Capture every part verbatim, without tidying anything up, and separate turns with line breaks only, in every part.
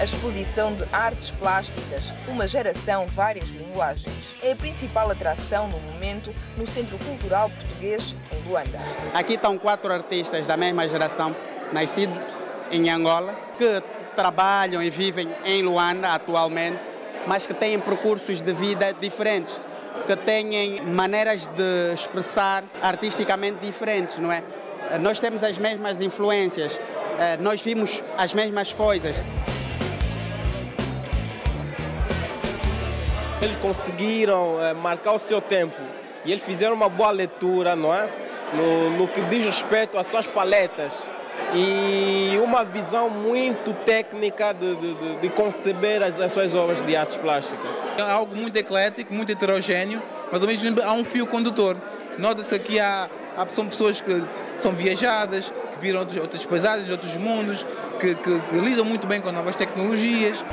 A exposição de artes plásticas, uma geração, várias linguagens, é a principal atração no momento no Centro Cultural Português, em Luanda.
Aqui estão quatro artistas da mesma geração, nascidos em Angola, que trabalham e vivem em Luanda atualmente, mas que têm percursos de vida diferentes, que têm maneiras de expressar artisticamente diferentes, não é? Nós temos as mesmas influências, nós vimos as mesmas coisas.
Eles conseguiram é, marcar o seu tempo e eles fizeram uma boa leitura, não é? No, no que diz respeito às suas paletas e uma visão muito técnica de, de, de conceber as, as suas obras de artes plásticas.
É algo muito eclético, muito heterogêneo, mas ao mesmo tempo há um fio condutor. Nota-se que há, há são pessoas que são viajadas, que viram outros, outras paisagens, outros mundos, que, que, que lidam muito bem com novas tecnologias.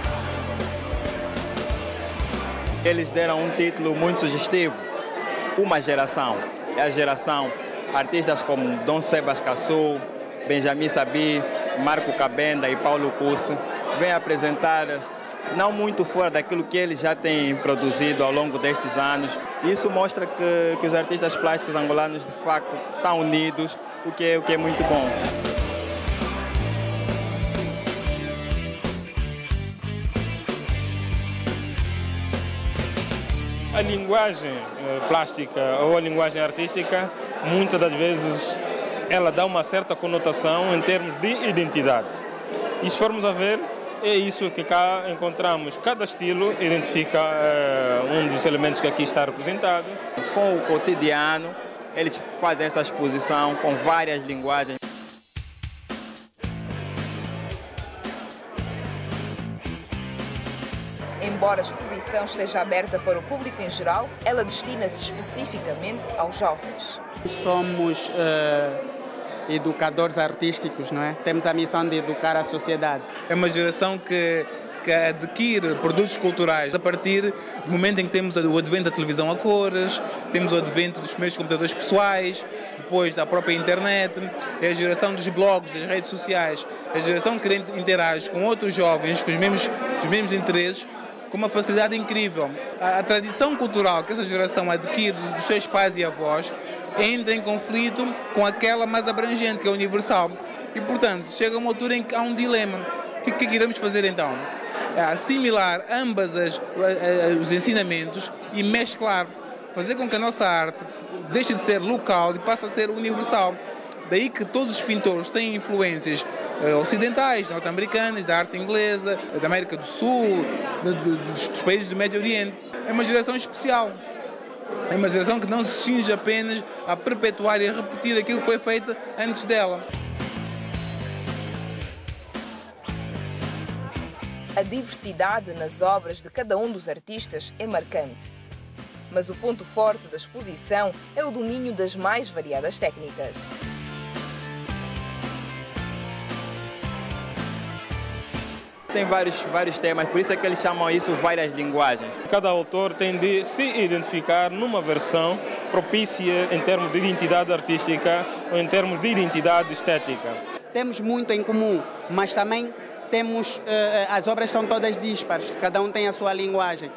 Eles deram um título muito sugestivo, Uma Geração. É a geração, artistas como Dom Sebas Cassou, Benjamin Sabi, Marco Cabenda e Paulo Cussi, vêm apresentar não muito fora daquilo que eles já têm produzido ao longo destes anos. Isso mostra que, que os artistas plásticos angolanos de facto estão unidos, o que é, o que é muito bom.
A linguagem plástica ou a linguagem artística, muitas das vezes, ela dá uma certa conotação em termos de identidade. E se formos a ver, é isso que cá encontramos. Cada estilo identifica uh, um dos elementos que aqui está representado.
Com o cotidiano, eles fazem essa exposição com várias linguagens.
Embora a exposição esteja aberta para o público em geral, ela destina-se especificamente aos jovens.
Somos uh, educadores artísticos, não é? Temos a missão de educar a sociedade.
É uma geração que, que adquire produtos culturais a partir do momento em que temos o advento da televisão a cores, temos o advento dos primeiros computadores pessoais, depois da própria internet, é a geração dos blogs, das redes sociais, é a geração que interage com outros jovens com os mesmos, os mesmos interesses, com uma facilidade incrível. A, a tradição cultural que essa geração adquire dos seus pais e avós entra em conflito com aquela mais abrangente, que é universal. E, portanto, chega uma altura em que há um dilema. O que, que iremos fazer então? É assimilar ambas as, os ensinamentos e mesclar, fazer com que a nossa arte deixe de ser local e passe a ser universal. Daí que todos os pintores têm influências ocidentais, norte-americanas, da arte inglesa, da América do Sul, de, de, dos, dos países do Médio Oriente. É uma geração especial. É uma geração que não se cinge apenas a perpetuar e a repetir aquilo que foi feito antes dela.
A diversidade nas obras de cada um dos artistas é marcante. Mas o ponto forte da exposição é o domínio das mais variadas técnicas.
Tem vários, vários temas, por isso é que eles chamam isso várias linguagens.
Cada autor tem de se identificar numa versão propícia em termos de identidade artística ou em termos de identidade estética.
Temos muito em comum, mas também temos, uh, as obras são todas díspares, cada um tem a sua linguagem.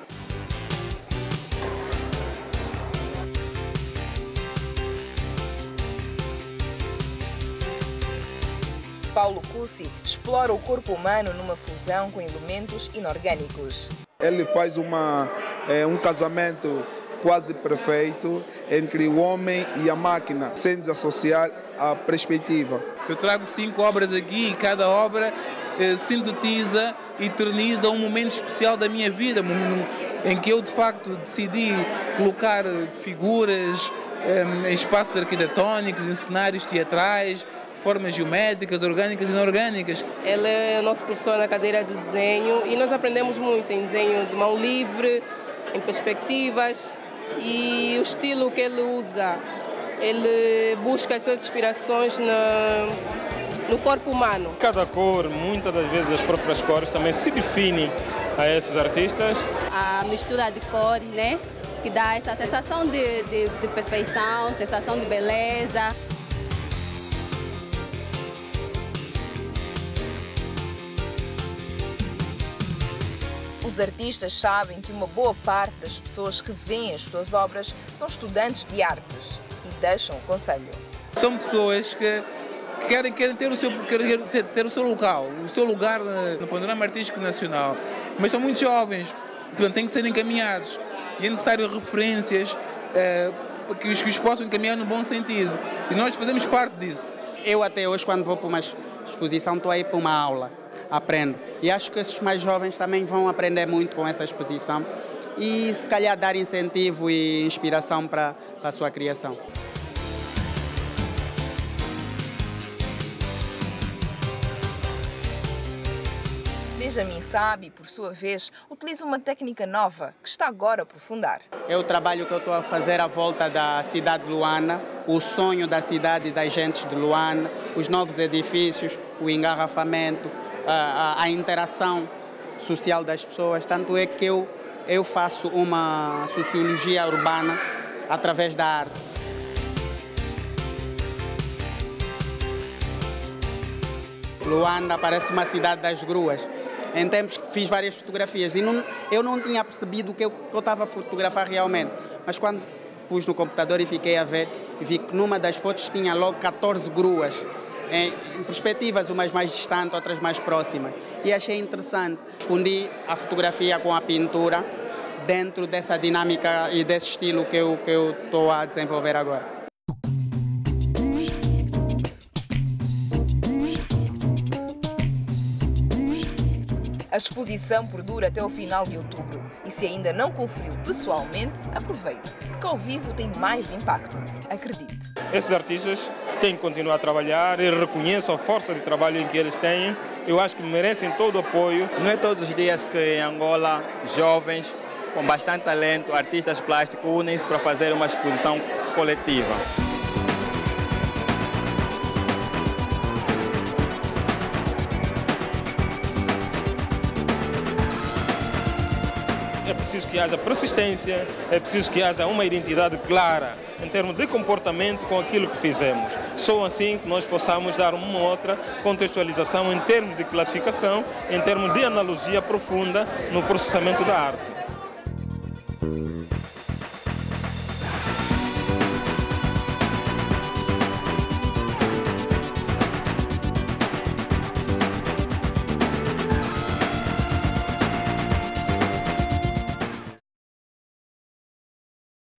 Paulo Cussi explora o corpo humano numa fusão com elementos inorgânicos.
Ele faz uma, é, um casamento quase perfeito entre o homem e a máquina, sem desassociar a perspectiva.
Eu trago cinco obras aqui e cada obra eh, sintetiza e eterniza um momento especial da minha vida, em que eu de facto decidi colocar figuras eh, em espaços arquitetónicos, em cenários teatrais, formas geométricas, orgânicas e inorgânicas.
Ele é o nosso professor na cadeira de desenho e nós aprendemos muito em desenho de mão livre, em perspectivas, e o estilo que ele usa, ele busca as suas inspirações na, no corpo humano.
Cada cor, muitas das vezes as próprias cores também se definem a esses artistas.
A mistura de cores, né, que dá essa sensação de, de, de perfeição, sensação de beleza.
Os artistas sabem que uma boa parte das pessoas que veem as suas obras são estudantes de artes e deixam o conselho.
São pessoas que querem, querem, ter, o seu, querem ter, ter o seu local, o seu lugar no panorama artístico nacional, mas são muito jovens, portanto têm que ser encaminhados e é necessário referências eh, que, os, que os possam encaminhar no bom sentido e nós fazemos parte disso.
Eu até hoje, quando vou para uma exposição, estou aí para uma aula, aprendo. E acho que esses mais jovens também vão aprender muito com essa exposição e se calhar dar incentivo e inspiração para, para a sua criação.
Benjamin Sabi, por sua vez, utiliza uma técnica nova que está agora a aprofundar.
É o trabalho que eu estou a fazer à volta da cidade de Luanda, o sonho da cidade e das gentes de Luanda, os novos edifícios, o engarrafamento, a, a, a interação social das pessoas. Tanto é que eu, eu faço uma sociologia urbana através da arte. Luanda parece uma cidade das gruas. Em tempos fiz várias fotografias e não, eu não tinha percebido o que eu estava a fotografar realmente. Mas quando pus no computador e fiquei a ver, vi que numa das fotos tinha logo catorze gruas, em, em perspectivas, umas mais distantes, outras mais próximas. E achei interessante. Fundi a fotografia com a pintura dentro dessa dinâmica e desse estilo que eu que eu estou a desenvolver agora.
A exposição perdura até o final de outubro e se ainda não conferiu pessoalmente, aproveite, porque ao vivo tem mais impacto. Acredite.
Esses artistas têm que continuar a trabalhar e reconheço a força de trabalho que eles têm. Eu acho que merecem todo o apoio.
Não é todos os dias que em Angola, jovens com bastante talento, artistas plásticos, unem-se para fazer uma exposição coletiva.
É preciso que haja persistência, é preciso que haja uma identidade clara em termos de comportamento com aquilo que fizemos. Só assim que nós possamos dar uma outra contextualização em termos de classificação, em termos de analogia profunda no processamento da arte.